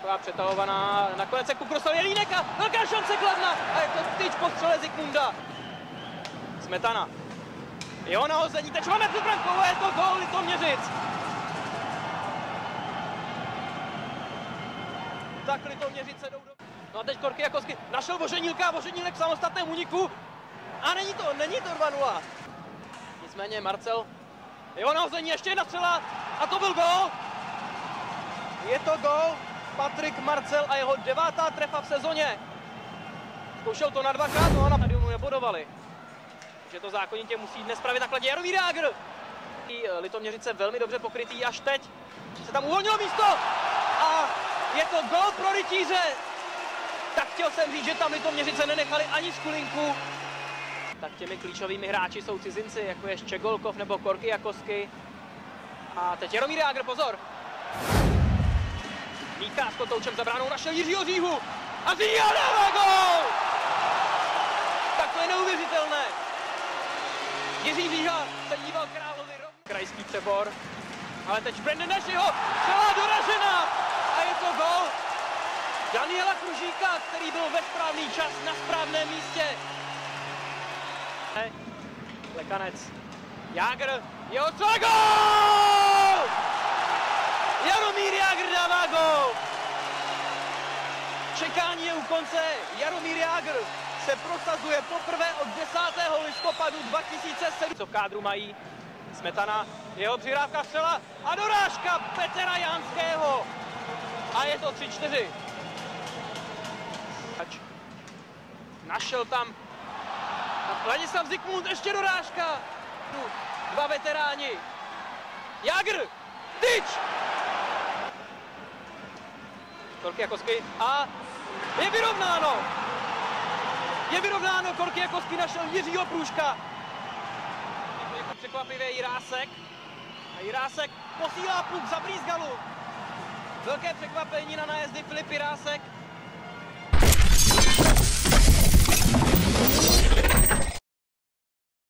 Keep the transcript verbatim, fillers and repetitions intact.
taková přetahovaná, nakonec se kukrosal Jelínek a velká šance Kladna a je to tyč po střele Zikmunda. Smetana. Jeho nahození, teď máme před brankou a je to gól Litoměřic. Tak Litoměřice jdou do... No a teď Korky Jakosky našel Voženílka, Voženílek v samostatném úniku. A není to, není to dva nula. Nicméně Marcel, jeho nahození, ještě jedna střela a to byl gól. Je to gól, Patrik Marcel a jeho devátá trefa v sezóně. Zkoušel to na dvakrát, no a na stadionu nebodovali. Že to zákonitě musí dnes pravit takhle Jaromír Jágr. Litoměřice velmi dobře pokrytý, až teď se tam uvolnilo místo a je to gól pro rytíře. Tak chtěl jsem říct, že tam Litoměřice nenechali ani skulinku. Tak těmi klíčovými hráči jsou cizinci, jako je Ščegolkov nebo Korky Jakosky. A teď Jaromír Jágr, pozor. Míka s kotoučem za bránou našel Jiřího Říhu a Říha dává gól! Tak to je neuvěřitelné. Jiří Říha se díval královi rovně. Krajský přebor, ale teď Brandon Ashleyho celá doražena a je to gól Daniela Kružíka, který byl ve správný čas na správném místě. Lekanec, Jágr, jeho střela, gól! Jaromír Jágr dává gól! Čekání je u konce, Jaromír Jágr se prosazuje poprvé od desátého listopadu dva tisíce sedm. Co v kádru mají Smetana, jeho přihrávka střela a dorážka Petra Janského. A je to tři čtyři. Našel tam Ladislav Zikmund, ještě dorážka. Dva veteráni. Jágr, tyč! Korky Jakosky a je vyrovnáno. Je vyrovnáno, Korky Jakosky našel Jiřího Průška. Jako překvapivě Jirásek. A Jirásek posílá puk za Brýzgalu. Velké překvapení na nájezdy Filip Jirásek.